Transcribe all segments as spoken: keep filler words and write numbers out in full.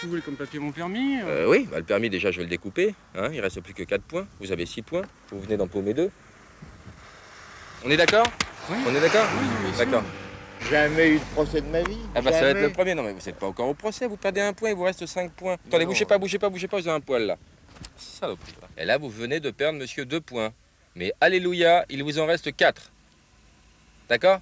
que vous voulez comme papier, mon permis euh... Euh, Oui, bah, le permis déjà je vais le découper. Hein, il reste plus que quatre points. Vous avez six points. Vous venez d'empaumer deux. On est d'accord? Oui. On est d'accord? Oui, d'accord. Jamais eu de procès de ma vie. Ah bah Jamais. ça va être le premier. Non mais vous n'êtes pas encore au procès. Vous perdez un point, il vous reste cinq points. Attendez, Non. bougez pas, bougez pas, bougez pas, vous avez un poil là. Saloperie. Et là, vous venez de perdre, monsieur, deux points. Mais alléluia, il vous en reste quatre. D'accord?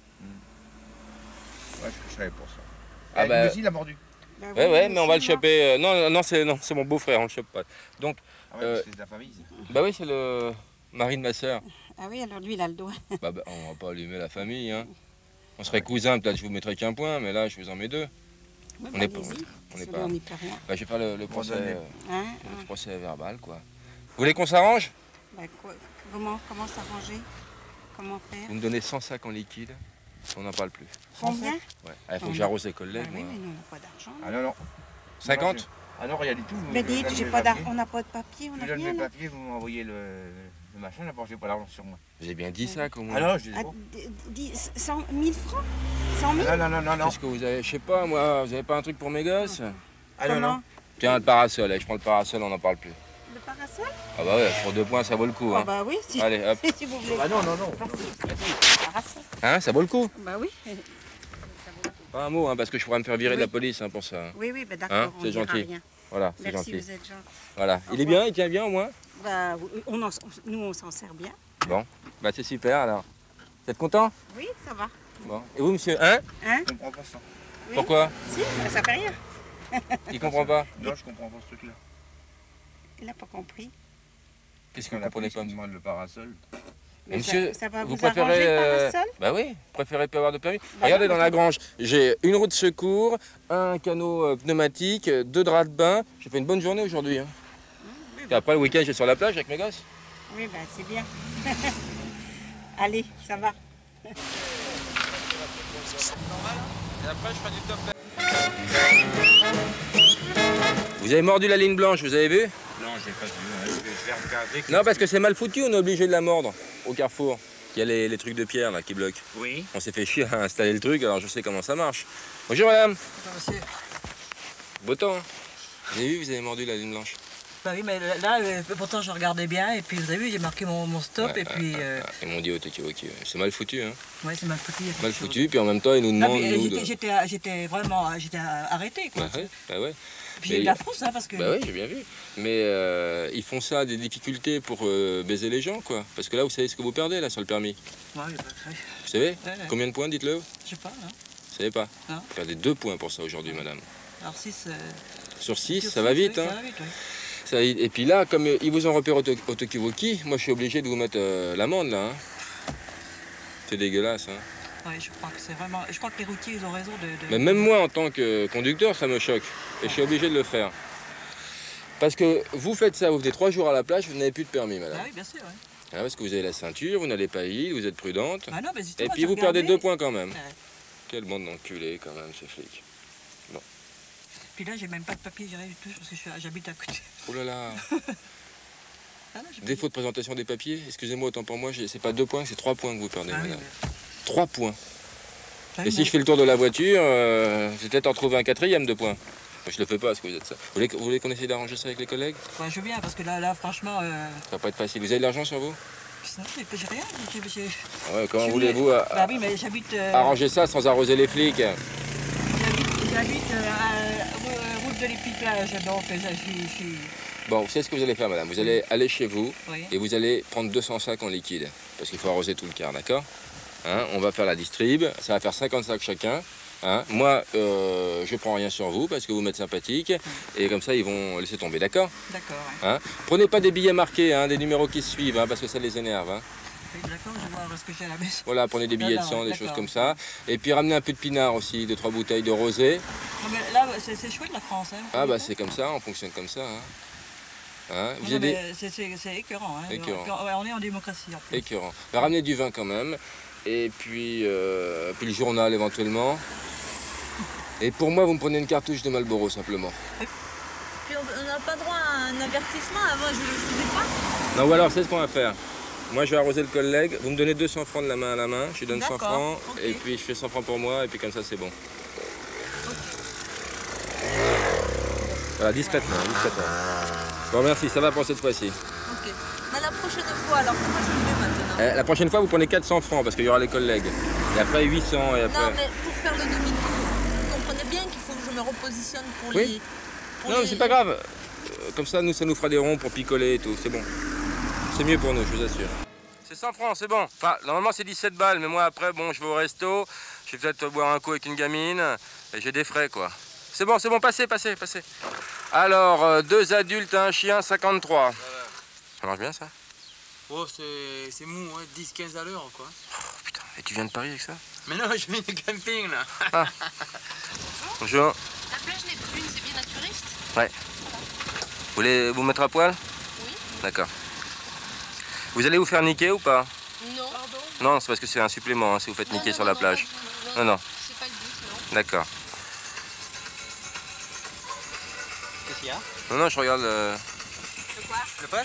Ouais, je savais pour ça. Ah Eh, bah... Lui aussi, il a mordu. Bah Ouais, oui, ouais, mais on va le c'est moi. choper. euh, Non, non, c'est non, c'est mon beau-frère, on le chope pas. Donc, Ah ouais, Euh, c'est de la famille. ça. bah oui, c'est le mari de ma sœur. Ah oui, alors lui, il a le doigt. Bah, bah, on va pas allumer la famille, hein. On serait cousins, peut-être je vous mettrais qu'un point, mais là, je vous en mets deux. Ouais, On bah, est pas- allez-y, on est celui, pas- on n'y peut rien. Bah, je vais faire le, le procès, Condamné. euh, Hein, le hein. procès verbal, quoi. Vous voulez qu'on s'arrange? Bah, quoi, comment comment s'arranger? Comment faire? Vous me donnez cent sacs en liquide, on n'en parle plus. Combien? Ouais. Ah, il faut On que a- j'arrose les Bah collègues, oui, moi. mais nous, on n'a pas d'argent. Ah non, non. cinquante? Ah non, rien du tout. Mais Je dites, donne j'ai mes pas papiers. d'argent, on n'a pas de papier, on Je n'a donne rien mes là. papiers, vous m'envoyez le, le machin, là, j'ai pas d'argent sur moi. J'ai bien dix sacs au moins. Ah non, je dis Ah, pas. d- dix- cent mille francs? cent mille? Ah non, non, non, non. Qu'est-ce que vous avez? Je sais pas, moi, vous avez pas un truc pour mes gosses? Ah non, non. Comment? Tiens, le parasol, allez, je prends le parasol, on n'en parle plus. Le parasol? Ah bah ouais, pour deux points, ça vaut le coup, Ah hein. bah oui, si, Allez, hop. si vous voulez. Ah non, non, non. Le parasol. Hein, ça vaut le coup? Bah oui. Pas un mot, hein, parce que je pourrais me faire virer de la police hein, pour ça. Oui, oui, bah Hein, d'accord, on c'est dira gentil. rien. Voilà, c'est Merci, gentil. vous êtes gentil. Voilà. Au Il est revoir. bien, il tient bien au moins? Bah, on en- nous, on s'en sert bien. Bon, bah c'est super alors. Vous êtes content? Oui, ça va. Bon. Et vous, monsieur? Hein? Hein? Je comprends pas ça. Oui. Pourquoi? Si, ça fait rien. Il comprend pas? Non, je comprends pas ce truc-là. Il n'a pas compris. Qu'est-ce que Quand vous la comprenez police pas? me demande le parasol. Mais Monsieur, ça, ça va vous vous, préférez, arranger euh, le parasol? Bah oui, vous préférez pas avoir de permis? Bah Regardez non, dans mais la ça- grange, j'ai une roue de secours, un canot euh, pneumatique, euh, deux draps de bain. J'ai fait une bonne journée aujourd'hui. Hein. Oui, Et bah, après le week-end, j'ai sur la plage avec mes gosses. oui, bah, c'est bien. Allez, ça va. Et après, je ferai du top. Vous avez mordu la ligne blanche, vous avez vu? Non, je l'ai pas vu. hein. Je vais je vais regarder. Non, parce que c'est mal foutu, on est obligé de la mordre au carrefour. Il y a les, les trucs de pierre là qui bloquent. Oui. On s'est fait chier à installer le truc, alors je sais comment ça marche. Bonjour madame. Beau temps. Hein. Vous avez vu, vous avez mordu la ligne blanche. Bah oui, mais là, euh, pourtant, je regardais bien, et puis vous avez vu, j'ai marqué mon, mon stop, Ouais, et puis... euh, Ah, ils m'ont dit au Tokiwoki, c'est mal foutu. Hein. ouais, c'est mal foutu. il y a quelque Mal chose. foutu, puis en même temps, ils nous Non, demandent. mais, euh, nous, j'étais- de... j'étais j'étais vraiment j'étais arrêté, quoi. Bah ouais, bah ouais. Puis j'ai eu Mais- de la frousse, hein, parce que... Bah oui, j'ai bien vu. Mais euh, ils font ça à des difficultés pour euh, baiser les gens, quoi. Parce que là, vous savez ce que vous perdez, là, sur le permis. Ouais, bah, ouais, Vous savez ouais, ouais. combien de points, dites-le Vous Je sais pas, hein. savez pas Non. Vous perdez deux points pour ça aujourd'hui, madame. Alors six... euh, Sur six, sur ça va six, vite, oui, hein. Ça va vite, oui. Ça- et puis là, comme euh, ils vous ont repéré au, To- au Tokiwoki, moi je suis obligé de vous mettre euh, l'amende là. Hein. C'est dégueulasse. Hein. Ouais, je crois que c'est vraiment... Je crois que les routiers, ils ont raison de... de- Mais même moi en tant que conducteur, ça me choque. Et je suis obligé de le faire. Parce que vous faites ça, vous venez trois jours à la plage, vous n'avez plus de permis, madame. Ah oui, bien sûr, ouais. Hein, parce que vous avez la ceinture, vous n'allez pas y, vous êtes prudente. Ah non, mais Et justement, puis j'ai vous perdez regardé. deux points quand même. Ouais. Quel bande d'enculés quand même, ces flics. Puis là, j'ai même pas de papier, j'ai rien du tout, parce que je suis- j'habite à côté. Oh là là. Ah non, j'ai pas Défaut de présentation des papiers, excusez-moi autant pour moi, j'ai- c'est pas deux points, c'est trois points que vous perdez, Ah oui, madame. mais- Trois points. Ah Et oui, si mais- je fais le tour de la voiture, euh, je vais peut-être en trouver un quatrième de points. Je le fais pas parce que vous êtes ça. Vous voulez, vous voulez qu'on essaye d'arranger ça avec les collègues? Ouais, je veux bien, parce que là, là franchement... Euh... Ça va pas être facile. Vous avez de l'argent sur vous? sinon, j'ai j'ai rien. j'ai- j'ai- Ah ouais, comment je suis voulez-vous venue- euh, Bah oui, mais j'habite... euh, arranger ça sans arroser les flics? J'habite, j'habite euh, à euh, route de l'Épiplage, donc euh, je suis... je suis- Bon, vous savez ce que vous allez faire, madame? Vous allez aller chez vous Oui. et vous allez prendre deux cents sacs en liquide. Parce qu'il faut arroser tout le quart, d'accord? Hein, on va faire la distrib, ça va faire cinquante sacs chacun. Hein. Moi, euh, je prends rien sur vous parce que vous m'êtes sympathique. Et comme ça, ils vont laisser tomber, d'accord? D'accord, ouais. Hein. Prenez pas des billets marqués, hein, des numéros qui se suivent, hein, parce que ça les énerve. Hein. Oui, d'accord, je vais voir ce que j'ai à la maison. Voilà, prenez des billets de Non, non, sang, des d'accord. choses comme ça. Et puis ramenez un peu de pinard aussi, deux, trois bouteilles de rosé. Non, mais là, c'est c'est chouette la France. Hein, Ah bah c'est comme ça, on fonctionne comme ça. Hein. Hein, Non, vous non, aidez... mais c'est- c'est c'est écœurant. Hein. Écœurant. Ouais, on est en démocratie en plus. Écœurant. Bah, ramenez du vin quand même. Et puis, euh, puis le journal éventuellement. Et pour moi, vous me prenez une cartouche de Marlboro simplement. Puis on n'a pas droit à un avertissement avant, je ne le faisais pas. Non, ou alors c'est ce qu'on va faire. Moi, je vais arroser le collègue. Vous me donnez deux cents francs de la main à la main. Je lui donne cent D'accord, francs. ok. Et puis, je fais cent francs pour moi. Et puis, comme ça, c'est bon. Voilà, discrètement, discrètement. Bon, merci, ça va pour cette fois-ci. Ok. Mais la prochaine fois, alors comment je fais maintenant? Eh, la prochaine fois, vous prenez quatre cents francs parce qu'il y aura les collègues. Et après huit cents et après... Non, mais pour faire le demi-tour, vous comprenez bien qu'il faut que je me repositionne pour Oui. les... pour Non, les- c'est pas grave. Euh, Comme ça, nous, ça nous fera des ronds pour picoler et tout. C'est bon. C'est mieux pour nous, je vous assure. C'est cent francs, c'est bon. Enfin, normalement, c'est dix-sept balles. Mais moi, après, bon, je vais au resto. Je vais peut-être boire un coup avec une gamine. Et j'ai des frais, quoi. C'est bon, c'est bon. Passez, passez, passez. Alors, euh, deux adultes, un chien, cinquante-trois. Ça marche bien, ça? Oh, c'est mou, hein, dix quinze à l'heure, quoi. Oh, putain, et tu viens de Paris avec ça? Mais non, je viens de camping, là. Ah. Bonjour. La plage Neptune, c'est bien naturiste? Ouais. Vous voulez vous mettre à poil? Oui. D'accord. Vous allez vous faire niquer ou pas? Non. Pardon? Non, c'est parce que c'est un supplément hein, si vous faites niquer non, sur non, la non, plage. Non, Non, non. C'est pas le but, non. D'accord. Qu'est-ce qu'il y a? Non, non, je regarde le... De quoi? Le poste?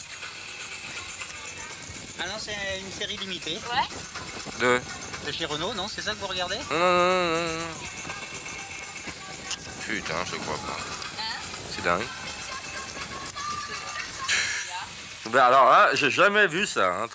Ah non, c'est une série limitée. Ouais. de... De chez Renault, non? C'est ça que vous regardez? Non, non, non, non, non. Putain, je crois pas. Hein? C'est dingue. Ben alors là, j'ai jamais vu ça. Hein.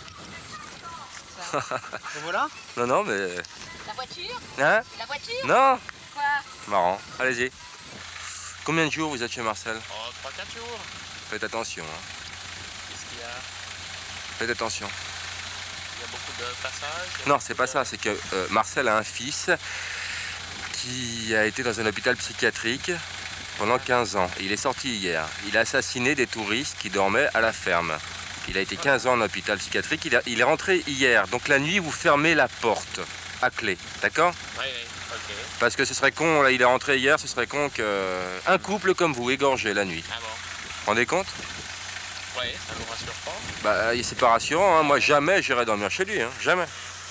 Et voilà? Non, non, mais... La voiture? Hein? La voiture? Non? Quoi? Marrant. Allez-y. Combien de jours vous êtes chez Marcel? Oh, trois quatre jours. Faites attention. Hein. Qu'est-ce qu'il y a? Faites attention. Il y a beaucoup de passages? Non, c'est pas ça. C'est que euh, Marcel a un fils qui a été dans un hôpital psychiatrique pendant quinze ans. Il est sorti hier. Il a assassiné des touristes qui dormaient à la ferme. Il a été quinze ans en hôpital psychiatrique. Il, a- il est rentré hier. Donc la nuit, vous fermez la porte à clé. D'accord? Oui, oui, ok. Parce que ce serait con, là, il est rentré hier, ce serait con qu'un couple comme vous, égorgé la nuit. Ah bon? Vous vous rendez compte? Oui, ça nous rassure pas. Bah, c'est pas rassurant. Hein. Moi, jamais j'irai dormir chez lui. Hein. Jamais.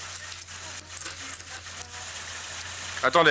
Attendez.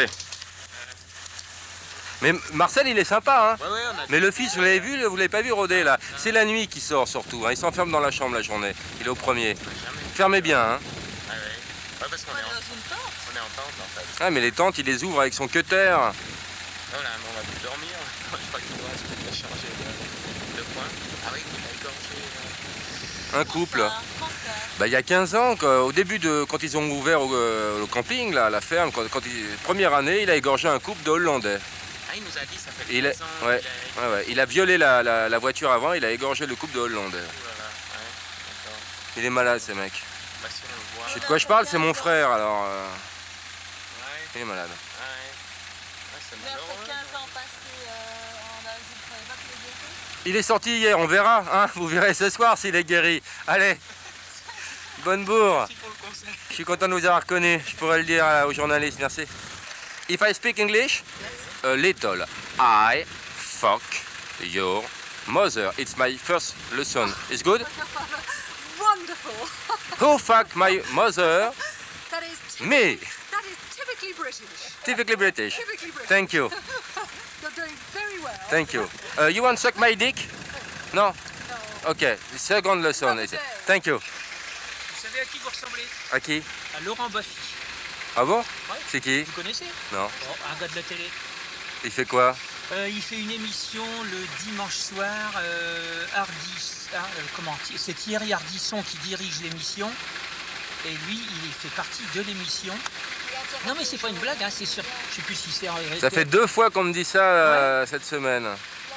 Mais Marcel, il est sympa, hein. Ouais, ouais, on a... Mais le fils, vous l'avez vu, vous l'avez pas vu rôder là. C'est la nuit qui sort surtout. Hein. Il s'enferme dans la chambre la journée. Il est au premier. Fermez bien. Hein. Ah ouais. Ouais, parce qu'on On est, est en... dans une tente. on est en tente, en fait. Ah, mais les tentes, il les ouvre avec son cutter. Non, là, on va plus dormir. Je crois qu'il doit se mettre à changer de, de coin. Ah oui, il a égorgé... Un couple. Ça, quand ça? Bah, il y a quinze ans, quoi, au début de quand ils ont ouvert au, euh, au camping, là, la ferme, quand, quand il- première année, il a égorgé un couple de Hollandais. Ah, il nous a dit, ça fait Et il, a, quinze ans. ouais, il a... ouais, ouais, il a violé la, la- la voiture avant, il a égorgé le couple de Hollandais. Oh là là, ouais, d'accord. Il est malade, ce mec. Bah, si on le voit... Je sais de quoi je parle, c'est mon frère, alors euh, Ouais, il est malade. ouais. Ouais, c'est Mais après malheureux. quinze ans passés euh, en Asie, vous savez pas qu'il est guéri? Il est sorti hier, on verra, hein, vous verrez ce soir s'il est guéri. Allez, bonne bourre. Merci pour le conseil. Je suis content de vous avoir reconnu, je pourrais le dire euh, aux journalistes, merci. If I speak English, a little, I fuck your mother. It's my first lesson. It's good? Wonderful. Who fuck my mother? That is, Me. that is typically British. Typically British. Typically British. Thank you, You're doing very well. thank you. Uh, you want suck my dick? No? No. Okay, second lesson. is it? Thank you. Vous savez à qui vous ressemblez? À qui? À Laurent Baffy. Ah bon? Ouais. C'est qui? Vous connaissez? Non. Bon, un gars de la télé. Il fait quoi? Euh, il fait une émission le dimanche soir. Euh, Hardis, ah, euh, comment C'est Thierry Ardisson qui dirige l'émission. Et lui, il fait partie de l'émission. Non, mais c'est pas une blague, hein, c'est sûr. Je sais plus si c'est. Ça fait deux fois qu'on me dit ça euh, cette semaine.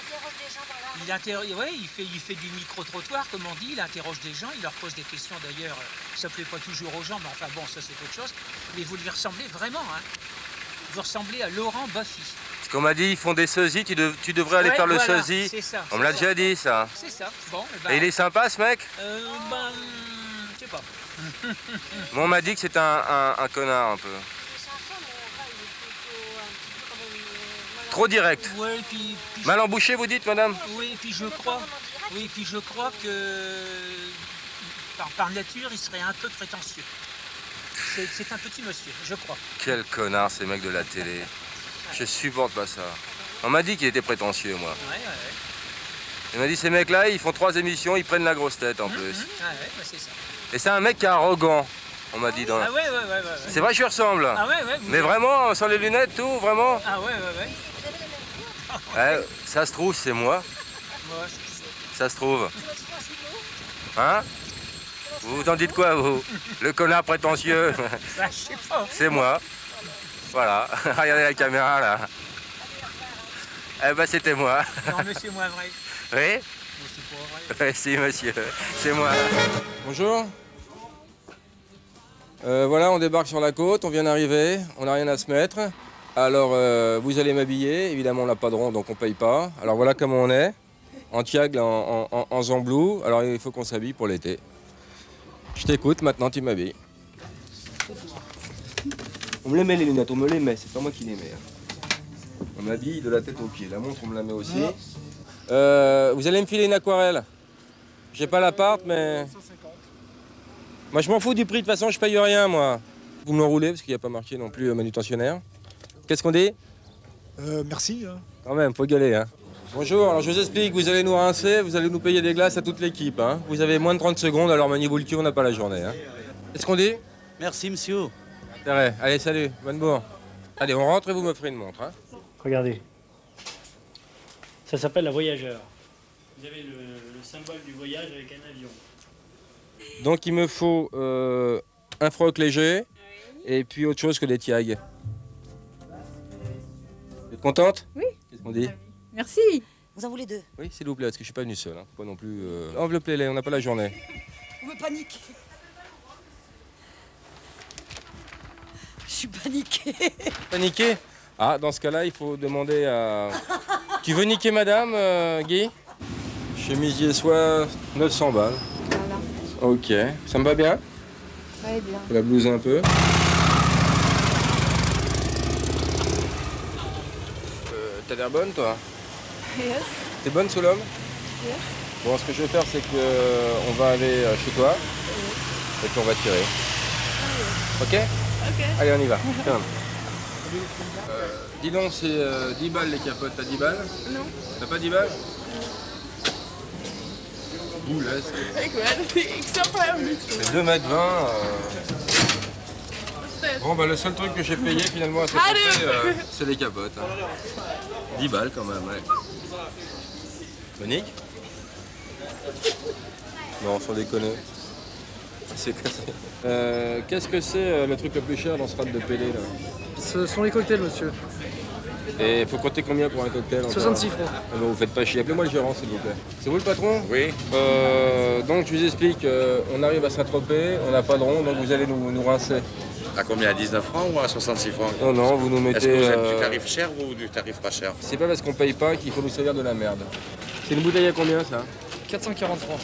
Il interroge des gens par là. Il, inter... ouais, il, fait, il fait du micro-trottoir, comme on dit. Il interroge des gens, il leur pose des questions d'ailleurs. euh, Ça ne plaît pas toujours aux gens, mais enfin bon, ça c'est autre chose. Mais vous lui ressemblez vraiment. Hein. Vous ressemblez à Laurent Baffy. Parce qu'on m'a dit, ils font des sosies, tu, dev- tu devrais aller Ouais, faire le voilà, sosie. c'est ça, On me c'est l'a ça. déjà dit, ça. C'est ça. Bon, eh ben, Et il est sympa, ce mec? euh, ben, je sais pas. Bon, on m'a dit que c'était un, un- un connard, un peu. C'est sympa, mais enfin, il est plutôt un petit peu quand même. euh, mal Trop direct. Ouais, puis, puis Mal embouché, vous dites, madame? oui, puis je Mais pas crois. vraiment direct. Oui, puis je crois que par, par nature, il serait un peu prétentieux. C'est c'est un petit monsieur, je crois. Quel connard, ces mecs de la télé. Je supporte pas ça. On m'a dit qu'il était prétentieux, moi. Ouais, ouais, ouais. Il m'a dit, ces mecs-là, ils font trois émissions, ils prennent la grosse tête, en plus. Mhm. Ah ouais, bah c'est ça. Et c'est un mec qui est arrogant, on m'a dit. Dans la- Ah ouais, ouais, ouais, ouais. ouais. C'est vrai, je lui ressemble. Ah ouais, ouais. vous- Mais vraiment, sans les lunettes, tout, vraiment. Ah ouais, ouais, ouais. Vous avez les mêmes cours? Ouais, ça se trouve, c'est moi. Moi, je sais. Ça se trouve. Hein? Vous vous en dites quoi, vous? Le connard prétentieux. Bah, je sais pas. C'est moi. Voilà. Regardez la caméra, là. Eh ben, c'était moi. Non, mais c'est moins vrai. Oui? Mais c'est pas vrai. Oui, si, monsieur. C'est moi. Bonjour. Euh, voilà, on débarque sur la côte, on vient d'arriver, on n'a rien à se mettre. Alors, euh, vous allez m'habiller, évidemment on n'a pas de rond, donc on paye pas. Alors voilà comment on est, en tiagle, en, en, en zamblou. Alors il faut qu'on s'habille pour l'été. Je t'écoute, maintenant tu m'habilles. On me les met les lunettes, on me les met, c'est pas moi qui les mets. Hein. On m'habille de la tête aux pieds, la montre on me la met aussi. Euh, vous allez me filer une aquarelle. J'ai pas l'appart, mais... Moi, je m'en fous du prix, de toute façon, je paye rien, moi. Vous me l'enroulez, parce qu'il n'y a pas marqué non plus euh, manutentionnaire. Qu'est-ce qu'on dit? euh, Merci. Hein. Quand même, faut gueuler, hein. Bonjour, alors je vous explique, vous allez nous rincer, vous allez nous payer des glaces à toute l'équipe, hein. Vous avez moins de trente secondes, alors maniez-vous le cul, on n'a pas la journée, hein. Qu'est-ce qu'on dit? Merci, monsieur. Intérêt. Allez, salut, bonne bourre. Allez, on rentre et vous me ferez une montre, hein. Regardez. Ça s'appelle la Voyageur. Vous avez le, le symbole du voyage avec un avion. Donc il me faut euh, un froc léger et puis autre chose que des tiags. Vous êtes contente? Oui. Qu'est-ce qu'on dit? Merci. Vous en voulez deux? Oui, s'il vous plaît, parce que je suis pas venu seul. Hein. Pas non plus. Euh... Enveloppez-les, on n'a pas la journée. Vous me paniquez. Je suis paniquée. Paniqué? Ah, dans ce cas-là, il faut demander à. Tu veux niquer madame, euh, Guy? Chemisier soie, neuf cents balles. Voilà. Ok, ça me va bien? Ouais, bien. Faut la blouse un peu. Euh, T'as l'air bonne, toi? Yes. T'es bonne, Solom? Yes. Bon, ce que je vais faire, c'est que euh, on va aller euh, chez toi. Yes. Et puis on va tirer. Ah, yes. Ok? Ok. Allez, on y va. euh, dis donc, c'est euh, dix balles les capotes. T'as dix balles? Non. T'as pas dix balles? Ouh, là, c'est deux mètres vingt. Euh... Bon, bah, le seul truc que j'ai payé finalement à cette entrée, euh, c'est les capotes. Hein. dix balles quand même, ouais. Monique? Non, sans déconner. C'est cassé. Euh, Qu'est-ce que c'est euh, le truc le plus cher dans ce rad de Pélé là? Ce sont les cocktails, monsieur. Et faut compter combien pour un cocktail encore? soixante-six francs. Ah bon, vous faites pas chier. Appelez-moi le gérant, s'il vous plaît. C'est vous le patron? Oui. Euh, donc, je vous explique, euh, on arrive à Saint-Tropez, on n'a pas de rond, donc vous allez nous, nous rincer. À combien? À dix-neuf francs ou à soixante-six francs? Non, non, vous nous mettez... Est-ce que vous êtes euh, du tarif cher ou du tarif pas cher? C'est pas parce qu'on paye pas qu'il faut nous servir de la merde. C'est une bouteille à combien, ça? quatre cent quarante francs.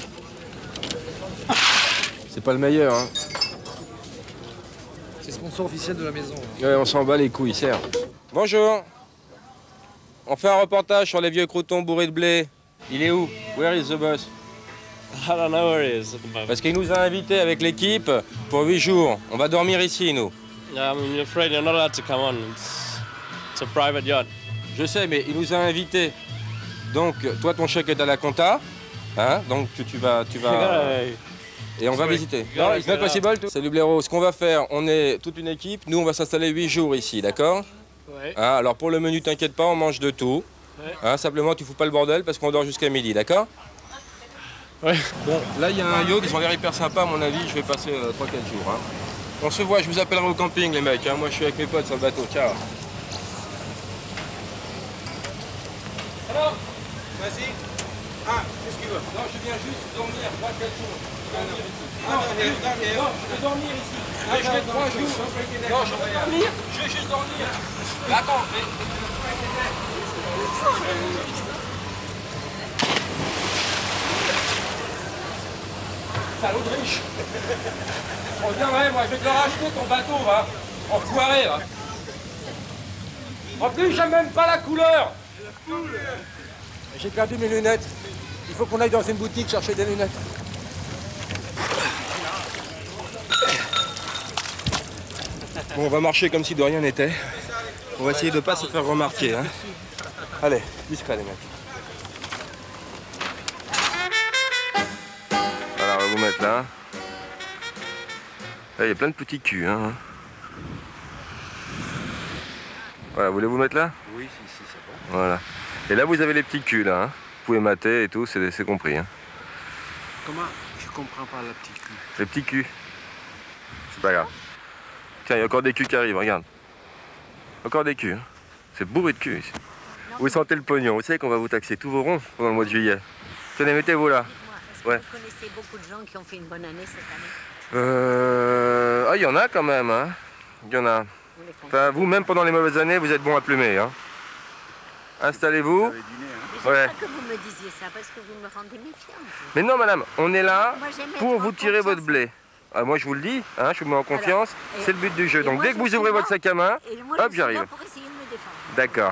C'est pas le meilleur, hein. C'est sponsor officiel de la maison. Ouais, on s'en bat les couilles, serre. Bonjour. On fait un reportage sur les vieux croutons bourrés de blé. Il est où? Where is the boss? I don't know where it is. Parce qu'il nous a invités avec l'équipe pour huit jours. On va dormir ici, nous. I'm afraid you're not allowed to come on. It's, it's a private yacht. Je sais, mais il nous a invités. Donc, toi, ton chèque est à la compta. Hein? Donc, tu, tu vas... Tu vas... Et on va visiter. Non, it's not possible. Salut Blaireau, ce qu'on va faire, on est toute une équipe. Nous, on va s'installer huit jours ici, d'accord? Ouais. Hein, alors, pour le menu, t'inquiète pas, on mange de tout. Ouais. Hein, simplement, tu fous pas le bordel parce qu'on dort jusqu'à midi, d'accord? Ouais. Bon, là, il y a un yacht, ils ont l'air hyper sympas, à mon avis. Je vais passer euh, trois quatre jours. Hein. On se voit, je vous appellerai au camping, les mecs. Hein. Moi, je suis avec mes potes sur le bateau. Ciao. Alors, vas-y. Ah, qu'est-ce qu'il veut? Non, je viens juste dormir trois quatre jours. Dormir ici. Non, je vais dormir ici. Ah, je vais trois jours. Non, je vais dormir. Je vais juste dormir. Attends, mais... Salaud de riche. Reviens, ouais, moi, je vais te le racheter, ton bateau, va. Enfoiré, va. En plus, j'aime même pas la couleur. J'ai perdu mes lunettes. Il faut qu'on aille dans une boutique chercher des lunettes. Bon, on va marcher comme si de rien n'était. On va essayer de ne pas se faire remarquer. Hein. Allez, discret les mecs. Voilà, on va vous mettre là. Là, il y a plein de petits culs. Hein. Voilà, voulez-vous mettre là? Oui, si, si, c'est bon. Voilà. Et là, vous avez les petits culs, là. Hein. Vous pouvez mater et tout, c'est compris. Hein. Comment? Je comprends pas la petite cul. Les petits culs. C'est pas grave. Tiens, il y a encore des culs qui arrivent, regarde. Encore des culs. Hein. C'est bourré de culs ici. Non, vous sentez le pognon. Vous savez qu'on va vous taxer tous vos ronds pendant le mois de juillet. Tenez, mettez-vous là. Est-ce ouais. que vous connaissez beaucoup de gens qui ont fait une bonne année cette année? Euh... Ah, il y en a quand même. Hein. Il y en a. Vous, enfin, vous, même pendant les mauvaises années, vous êtes bon à plumer. Hein. Installez-vous. Je ouais. Pas que vous me disiez ça parce que vous me rendez méfiante. Mais non, madame, on est là moi, pour vous tirer votre blé. Ah, moi, je vous le dis, hein, je vous mets en confiance. C'est le but du jeu. Donc, moi, dès que vous ouvrez votre sac à main, moi, hop, j'arrive. D'accord.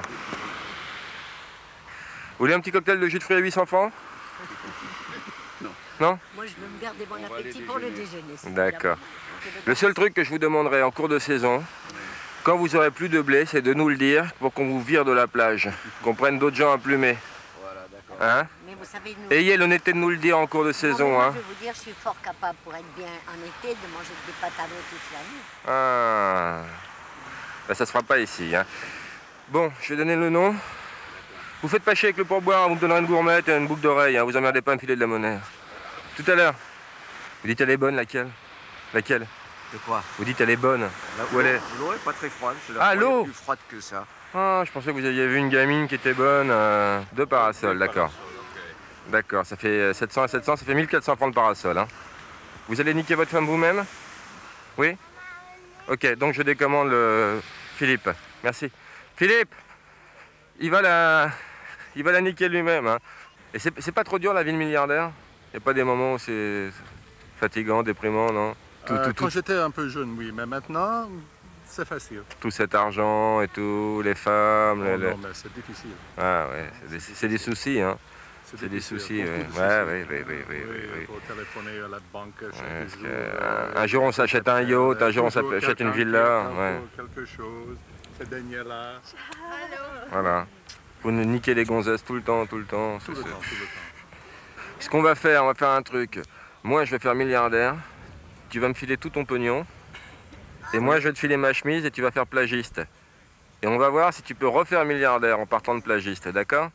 Vous voulez un petit cocktail de jus de fruits à huit cents francs? Non. Non? Moi, je veux me garder mon appétit pour le déjeuner. D'accord. Le seul truc que je vous demanderai en cours de saison, quand vous aurez plus de blé, c'est de nous le dire pour qu'on vous vire de la plage, qu'on prenne d'autres gens à plumer. Voilà, d'accord. Hein? Mais vous savez, nous... Ayez l'honnêteté de nous le dire en cours de saison. Non, moi, hein. je vais vous dire, je suis fort capable pour être bien en été de manger des pâtes à l'eau toute l'année. Ah. Ben, ça se fera pas ici. Hein. Bon, je vais donner le nom. Vous faites pas chier avec le pourboire, vous me donnerez une gourmette et une boucle d'oreille. Hein. Vous emmerdez pas à me filer de la monnaie. Tout à l'heure. Vous dites elle est bonne, laquelle? Laquelle? De quoi? Vous dites elle est bonne. Où elle est? L'eau est pas très froide. Ah, l'eau? Plus froide que ça. Ah, je pensais que vous aviez vu une gamine qui était bonne. Euh, deux parasols, d'accord. D'accord, ça fait sept cents à sept cents, ça fait mille quatre cents francs de parasol. Hein. Vous allez niquer votre femme vous-même? Oui? Ok, donc je décommande le... Philippe. Merci. Philippe, il va la, il va la niquer lui-même. Hein. Et c'est pas trop dur la vie de milliardaire? Il n'y a pas des moments où c'est fatigant, déprimant, non? Tout, euh, tout, Quand tout... j'étais un peu jeune, oui, mais maintenant, c'est facile. Tout cet argent et tout, les femmes... Oh, les, non, les... mais c'est difficile. Ah ouais, c'est des, des soucis, hein. C'est des soucis, oui. De Ouais, soucis. oui, oui, oui, oui, oui, oui. Il faut téléphoner à la banque chaque Ouais, jour. que, euh, un, un jour on s'achète un yacht, un jour on s'achète une villa. Ouais. Quelque chose, c'est Daniela. Voilà. Vous nous niquez les gonzesses tout le temps, tout le temps. Tout le temps, tout le temps. Ce qu'on va faire, on va faire un truc. Moi, je vais faire milliardaire. Tu vas me filer tout ton pognon. Et moi, je vais te filer ma chemise et tu vas faire plagiste. Et on va voir si tu peux refaire milliardaire en partant de plagiste, d'accord?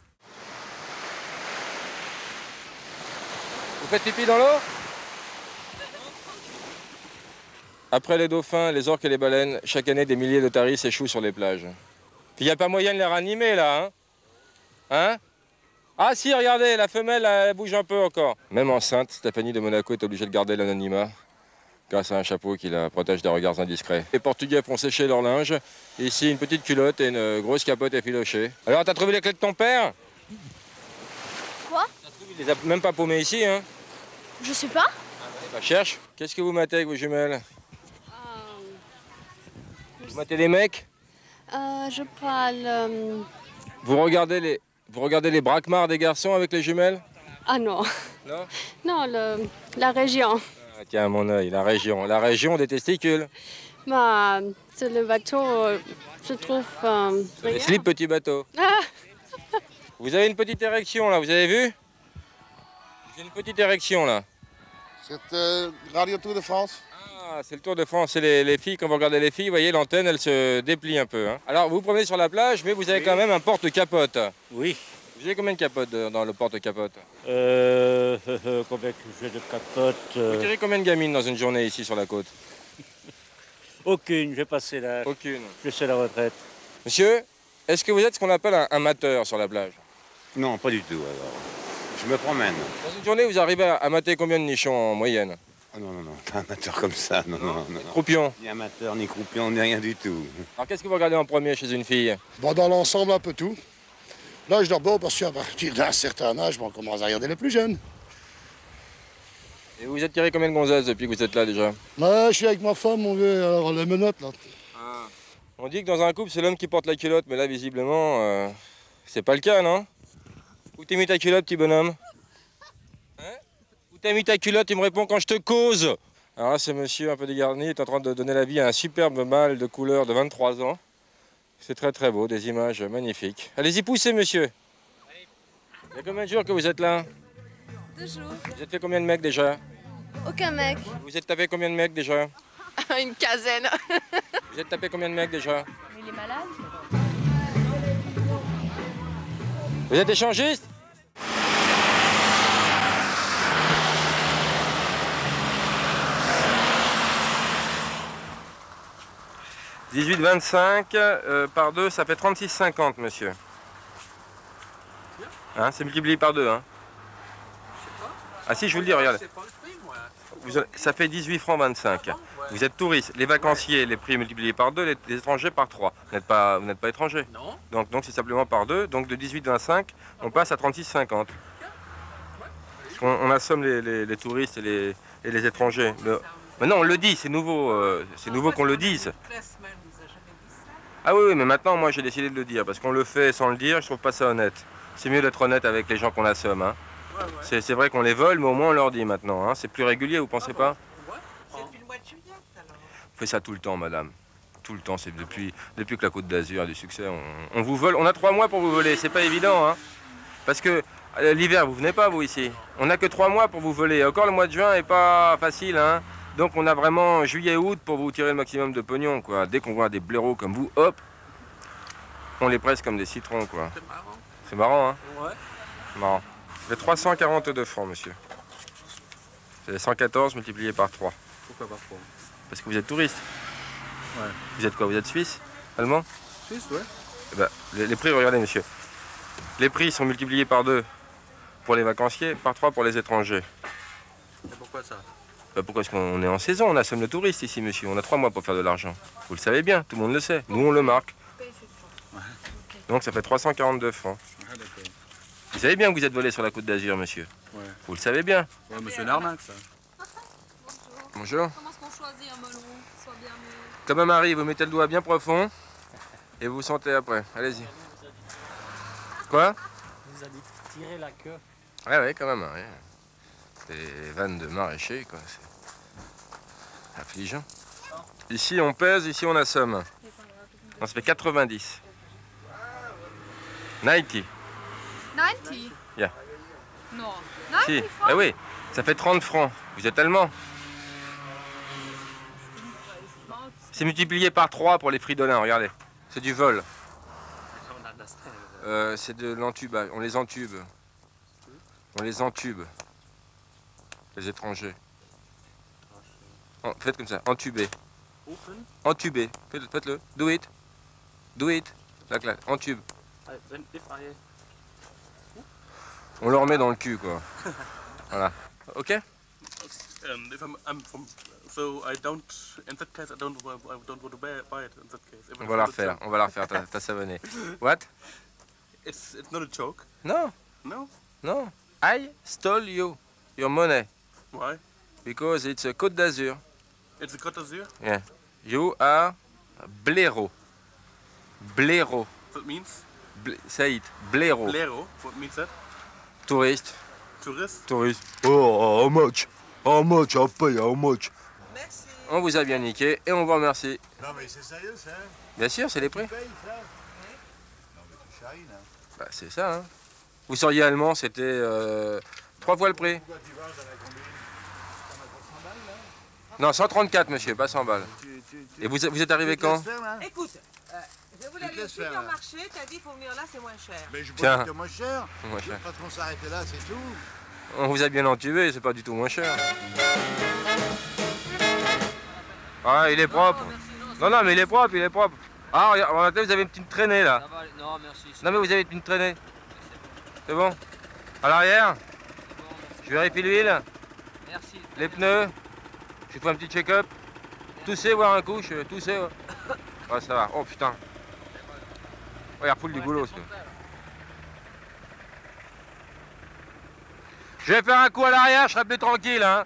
Vous faites pipi dans l'eau? Après les dauphins, les orques et les baleines, chaque année des milliers d'otaries s'échouent sur les plages. Il n'y a pas moyen de les ranimer là, hein? Hein? Ah si, regardez, la femelle elle bouge un peu encore. Même enceinte, Stéphanie de Monaco est obligée de garder l'anonymat grâce à un chapeau qui la protège des regards indiscrets. Les Portugais font sécher leur linge. Ici, une petite culotte et une grosse capote effilochée. Alors, t'as trouvé les clés de ton père? Quoi? Il les a même pas paumées ici, hein? Je sais pas. Bah, cherche. Qu'est-ce que vous matez avec vos jumelles? Euh, Vous matez les mecs? euh, Je parle... euh, Vous regardez les, vous regardez les braquemars des garçons avec les jumelles? Ah non. Non? Non, le, la région. Ah, tiens, mon œil, la région. La région des testicules. Bah, sur le bateau, euh, je trouve... Euh, Les rien. slips petits bateaux. Ah, Vous avez une petite érection là, vous avez vu? J'ai une petite érection là. C'est euh, Radio Tour de France. Ah, c'est le Tour de France, c'est les, les filles, quand vous regardez les filles, vous voyez l'antenne elle se déplie un peu. Hein. Alors vous vous promenez sur la plage, mais vous avez Oui. quand même un porte-capote. Oui. Vous avez combien de capotes de- dans le porte-capote? Euh, euh, euh, combien que j'ai de capotes euh, Vous tirez combien de gamines dans une journée ici sur la côte? Aucune, j'ai passé l'âge. Aucune. Je sais la retraite. Monsieur, est-ce que vous êtes ce qu'on appelle un amateur sur la plage? Non, pas du tout alors. Je me promène. Dans une journée, vous arrivez à, à mater combien de nichons en moyenne? Ah non, non, non, pas amateur comme ça, non, non, non. non. Croupion? Ni amateur, ni croupion, ni rien du tout. Alors qu'est-ce que vous regardez en premier chez une fille? Bon, dans l'ensemble, un peu tout. L'âge d'abord, parce qu'à partir d'un certain âge, bon, on commence à regarder les plus jeunes. Et vous vous êtes tiré combien de gonzesses depuis que vous êtes là déjà? Ouais, je suis avec ma femme, on veut alors les menottes, là. Ah. On dit que dans un couple, c'est l'homme qui porte la culotte, mais là, visiblement, euh, c'est pas le cas, non? Où t'as mis ta culotte, petit bonhomme? Hein? Où t'as mis ta culotte? Il me répond quand je te cause. Alors là, ce monsieur un peu dégarni est en train de donner la vie à un superbe mâle de couleur de vingt-trois ans. C'est très très beau, des images magnifiques. Allez-y, poussez, monsieur. Il y a combien de jours que vous êtes là? Deux jours. Vous êtes fait combien de mecs déjà? Aucun mec. Vous êtes tapé combien de mecs déjà? Une quinzaine. Vous êtes tapé combien de mecs déjà? Il est malade? Vous êtes échangiste? dix-huit vingt-cinq euh, par deux, ça fait trente-six cinquante, monsieur. Hein, c'est multiplié par deux. Hein. Ah si, je vous le dis, regardez. Vous, ça fait dix-huit francs vingt-cinq. Vous êtes touriste. Les vacanciers, les prix multipliés par deux, les, les étrangers par trois. Vous n'êtes pas, vous n'êtes pas étranger. Non. Donc donc c'est simplement par deux. Donc de dix-huit vingt-cinq, on passe à trente-six cinquante. On, on assomme les, les, les touristes et les, et les étrangers. Le, maintenant on le dit, c'est nouveau, euh, c'est nouveau qu'on le dise. Ah oui, oui, mais maintenant moi j'ai décidé de le dire, parce qu'on le fait sans le dire, je trouve pas ça honnête. C'est mieux d'être honnête avec les gens qu'on assomme. Hein. Ouais, ouais. C'est vrai qu'on les vole, mais au moins on leur dit maintenant. Hein. C'est plus régulier, vous pensez pas? C'est depuis le mois de juillet alors. On fait ça tout le temps, madame. Tout le temps, c'est depuis, depuis que la Côte d'Azur a du succès. On, on vous vole, on a trois mois pour vous voler, c'est pas évident. Hein. Parce que euh, l'hiver, vous venez pas, vous, ici. On n'a que trois mois pour vous voler. Encore le mois de juin est pas facile. Hein. Donc on a vraiment juillet-août pour vous tirer le maximum de pognon. Quoi. Dès qu'on voit des blaireaux comme vous, hop, on les presse comme des citrons. Quoi. C'est marrant. C'est marrant, hein? Ouais. Marrant. C'est trois cent quarante-deux francs, monsieur. C'est cent quatorze multiplié par trois. Pourquoi par trois? Parce que vous êtes touriste. Ouais. Vous êtes quoi? Vous êtes suisse? Allemand? Suisse, ouais. Eh ben, les, les prix, regardez, monsieur. Les prix sont multipliés par deux pour les vacanciers, par trois pour les étrangers. Et pourquoi ça? Ben, pourquoi est-ce qu'on est en saison? On assomme le touriste ici, monsieur. On a trois mois pour faire de l'argent. Vous le savez bien, tout le monde le sait. Nous, on le marque. Donc ça fait trois cent quarante-deux francs. Ah, d'accord. Vous savez bien que vous êtes volé sur la Côte d'Azur, monsieur. Ouais. Vous le savez bien. Ouais, monsieur Narnac, ça. Bonjour. Comment est-ce qu'on choisit un melon qui soit bien mûr? Comme un mari, vous mettez le doigt bien profond et vous sentez après. Allez-y. Quoi? On nous a dit de tirer la queue. Ouais, ouais, quand même. Ouais. Des vannes de maraîchers, quoi. C'est affligeant. Ici, on pèse, ici, on assomme. On se fait quatre-vingt-dix. ninety. ninety? Yeah. Non. Si. ninety francs? Ah oui, ça fait trente francs. Vous êtes allemand. C'est multiplié par trois pour les fridolins, regardez. C'est du vol. Euh, c'est de l'entubage. On les entube. On les entube. Les étrangers. En- faites comme ça, entubé. Entubé. Faites- Faites-le. Do it. Do it. La claque. Entube. On le remet dans le cul, quoi. Voilà. Ok? Um, if I'm, I'm from, so I don't, in that case, I don't, I don't want to buy, buy it. In that case, if On va la refaire. On va la refaire, ta, ta savonnée. What? It's, it's not a joke. No. No. No. I stole you. Your money. Why? Because it's a Côte d'Azur. It's a Côte d'Azur. Yeah. You are blaireau. Blaireau. That means? Bl say it. Blaireau. Blaireau. What means that? Touriste. Tourist. Touriste. Oh, how much? How much? I'll pay, how much? Merci. On vous a bien niqué et on vous remercie. Non mais c'est sérieux ça? Bien sûr, c'est les prix. Tu payes ça? Non mais tu charines, hein. Bah, c'est ça, hein. Vous seriez allemand, c'était euh, trois fois le prix. Pourquoi tu vas dans la combine? Ça m'a pour cent balles là? Non, cent trente-quatre, monsieur, pas cent balles. Tu, tu, tu, Et vous, vous êtes arrivé quand? Écoute, euh, je voulais Tu te aller au laisses faire, supermarché, t'as dit il faut venir là, c'est moins cher. Mais je Tiens. vois que moins cher. Moins cher. Quand on s'arrêtait là, c'est tout. On vous a bien entubé, c'est pas du tout moins cher. Ah, il est propre. Non, non, mais il est propre, il est propre. Ah, regarde, regardez, vous avez une petite traînée là. Non, merci. Non, mais vous avez une traînée. C'est bon? À l'arrière? Je vérifie l'huile, Merci. les pneus. Je fais un petit check-up. Tousser, voir un coup, je tousser. Ouais. Ouais, ça va. Oh putain. Oh, il refoule du boulot. Ça. Je vais faire un coup à l'arrière, je serai plus tranquille, hein.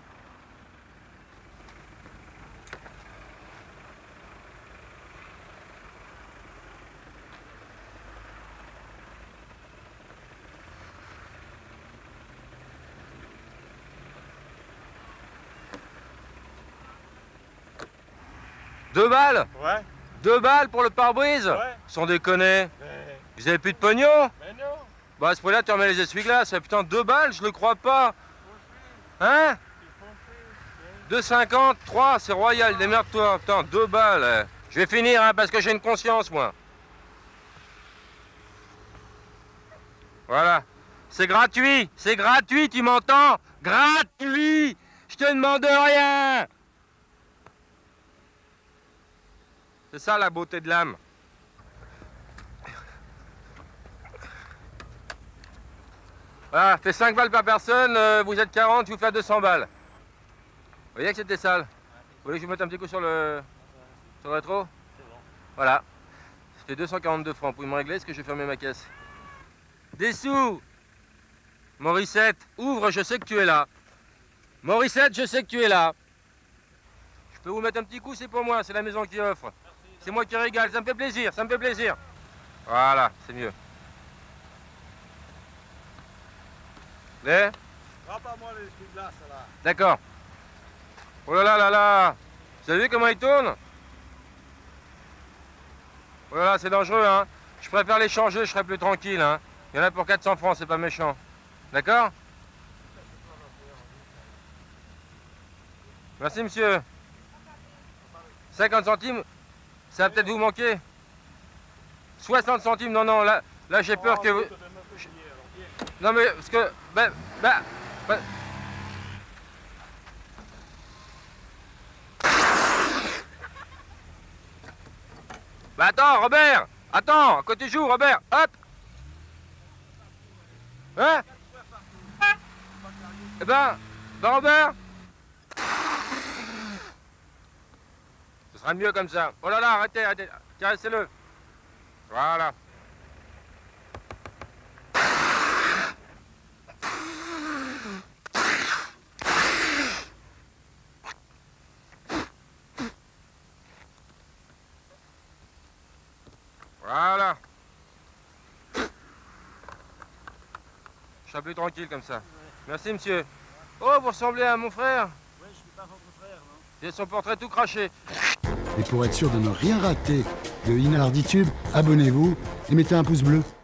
Deux balles? Ouais. Deux balles pour le pare-brise? Ouais. Sans déconner. Mais... Vous avez plus de pognon? Mais non. Bah à ce prix-là, tu remets les essuie-glaces. Putain, deux balles, je le crois pas. Hein? deux cinquante, trois, c'est royal, démerde-toi. Putain, deux balles. Je vais finir, hein, parce que j'ai une conscience, moi. Voilà. C'est gratuit, c'est gratuit, tu m'entends? Gratuit. Je te demande rien. C'est ça la beauté de l'âme. Voilà, fait cinq balles par personne, euh, vous êtes quarante, je vous fais deux cents balles. Vous voyez que c'était sale? Vous voulez que je vous mette un petit coup sur le, sur le rétro? C'est bon. Voilà. Ça fait deux cent quarante-deux francs. Vous pouvez me régler? Est-ce que je vais fermer ma caisse? Des sous! Morissette, ouvre, je sais que tu es là. Morissette, je sais que tu es là. Je peux vous mettre un petit coup, c'est pour moi, c'est la maison qui offre. C'est moi qui régale, ça me fait plaisir, ça me fait plaisir. Voilà, c'est mieux. Les? Ah, pas moi les essuie glace là. D'accord. Oh là là là là. Vous avez vu comment il tourne? Oh là là, c'est dangereux, hein. Je préfère les changer, je serai plus tranquille, hein. Il y en a pour quatre cents francs, c'est pas méchant. D'accord? Merci, monsieur. cinquante centimes, ça va peut-être vous manquer. soixante centimes, non, non, là, là j'ai peur que vous... Non mais, parce que... Ben, ben, ben... Bah attends, Robert! Attends, quand tu joues, Robert, hop! Hein? Eh ben, ben Robert? Ce sera mieux comme ça. Oh là là, arrêtez, arrêtez, caressez-le. Voilà. Voilà. Je serai plus tranquille comme ça. Merci, monsieur. Oh, vous ressemblez à mon frère. Oui, je suis pas votre frère, non? J'ai son portrait tout craché. Et pour être sûr de ne rien rater de Inarditube, abonnez-vous et mettez un pouce bleu.